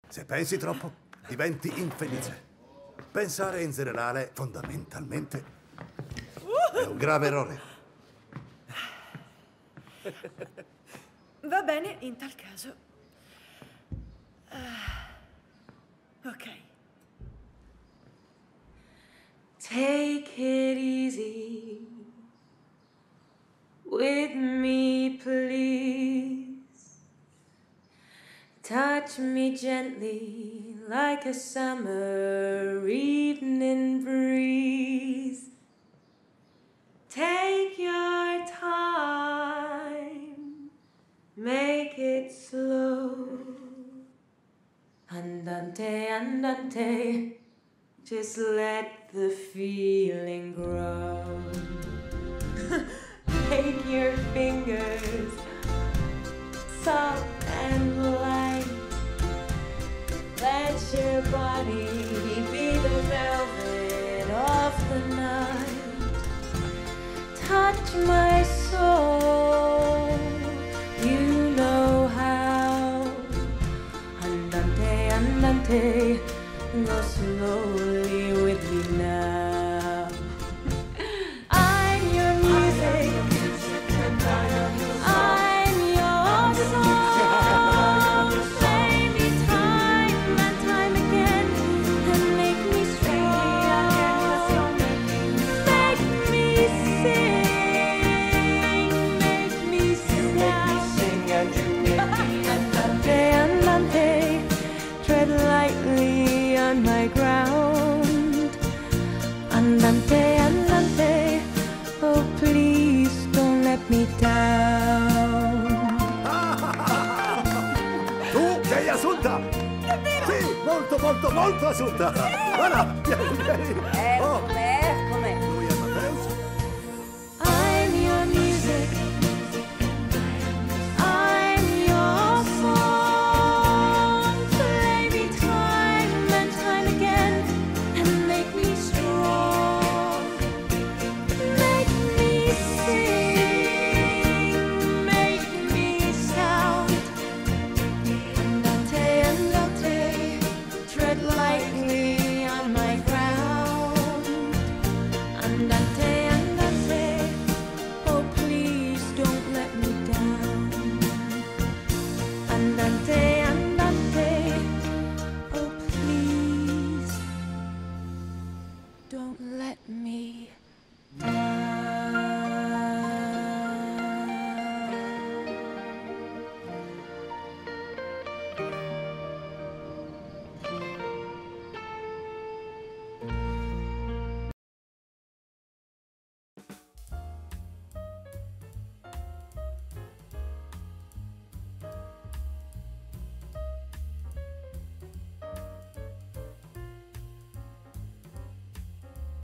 Se pensi troppo, diventi infelice. Pensare in generale, fondamentalmente, è un grave errore. Va bene, in tal caso. Ok. Take it easy with me, please. Touch me gently like a summer evening breeze. Take your time, make it slow. Andante, andante, just let the feeling grow. Take your fingers, soft and light. Let your body be the velvet of the night. Touch my soul, you know how. Andante, andante, go slowly with me now. I'm your music, I'm your song. Play me time and time again and make me strong. Make me sing, make me sing and you make me andante, andante, tread lightly on my ground. Andante, andante, oh please don't let me down. Tu sei assunta! Sì, molto, molto, molto assunta! Guarda, vieni, vieni! Com'è?